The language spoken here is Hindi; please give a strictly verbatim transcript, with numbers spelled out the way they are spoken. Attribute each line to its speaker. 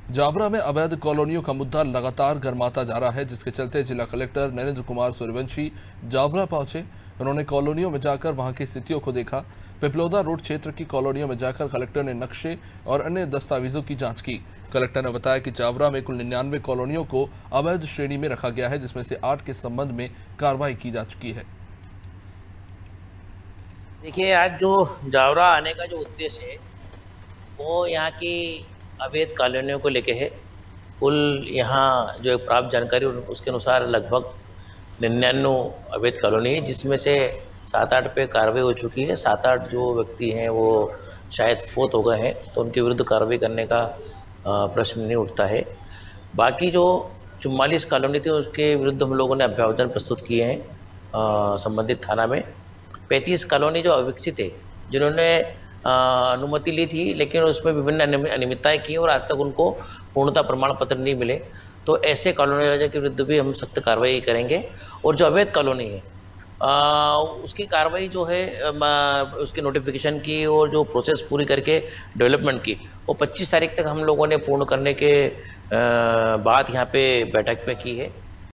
Speaker 1: जावरा में अवैध कॉलोनियों का मुद्दा लगातार गर्माता जा रहा है, जिसके चलते जिला कलेक्टर नरेंद्र कुमार सूर्यवंशी जावरा पहुंचे। उन्होंने कॉलोनियों में जाकर वहां की स्थितियों को देखा। पिपलोदा रोड क्षेत्र की कॉलोनियों में जाकर कलेक्टर ने नक्शे और अन्य दस्तावेजों की जांच की। कलेक्टर ने बताया कि जावरा में कुल निन्यानवे कॉलोनियों को अवैध श्रेणी में रखा गया है, जिसमें से आठ के संबंध में कार्रवाई की जा चुकी है।
Speaker 2: देखिए, आज जो जावरा आने का जो उद्देश्य है वो यहाँ की अवैध कॉलोनियों को लेके है। कुल यहाँ जो एक प्राप्त जानकारी उसके अनुसार लगभग निन्यानवे अवैध कॉलोनी है, जिसमें से सात आठ पे कार्रवाई हो चुकी है। सात आठ जो व्यक्ति हैं वो शायद फोत हो गए हैं, तो उनके विरुद्ध कार्रवाई करने का प्रश्न नहीं उठता है। बाकी जो चुम्बालीस कॉलोनी थी उसके विरुद्ध हम लोगों ने अभ्यावेदन प्रस्तुत किए हैं संबंधित थाना में। पैंतीस कॉलोनी जो अविकसित है, जिन्होंने अनुमति ली थी लेकिन उसमें विभिन्न अनियमितताएं की और आज तक उनको पूर्णता प्रमाण पत्र नहीं मिले, तो ऐसे कॉलोनी राजा के विरुद्ध भी हम सख्त कार्रवाई करेंगे। और जो अवैध कॉलोनी है आ, उसकी कार्रवाई जो है आ, उसकी नोटिफिकेशन की और जो प्रोसेस पूरी करके डेवलपमेंट की, वो पच्चीस तारीख तक हम लोगों ने पूर्ण करने के आ, बाद यहाँ पे बैठक में की है।